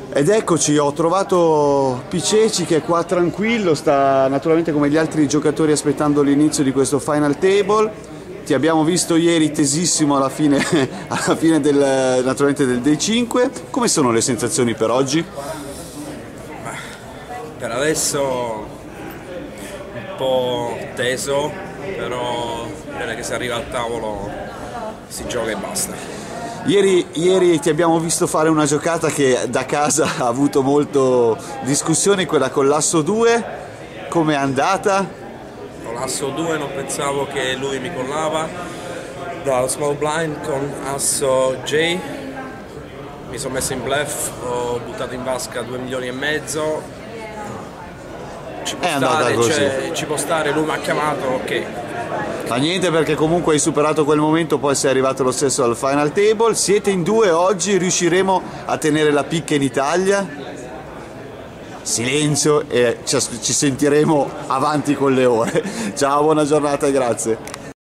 Ed eccoci, ho trovato Piceci che è qua tranquillo, sta naturalmente come gli altri giocatori aspettando l'inizio di questo final table. Ti abbiamo visto ieri tesissimo alla fine, naturalmente del day 5. Come sono le sensazioni per oggi? Per adesso un po' teso, però bene che si arriva al tavolo si gioca e basta. Ieri ti abbiamo visto fare una giocata che da casa ha avuto molto discussione, quella con l'asso 2, com'è andata? Con l'asso 2 non pensavo che lui mi collava, da small blind con asso J mi sono messo in bluff, ho buttato in vasca 2,5 milioni, ci può stare, lui mi ha chiamato, ok. Ma niente, perché comunque hai superato quel momento, poi sei arrivato lo stesso al final table. Siete in due oggi, riusciremo a tenere la picca in Italia? Silenzio e ci sentiremo avanti con le ore. Ciao, buona giornata e grazie.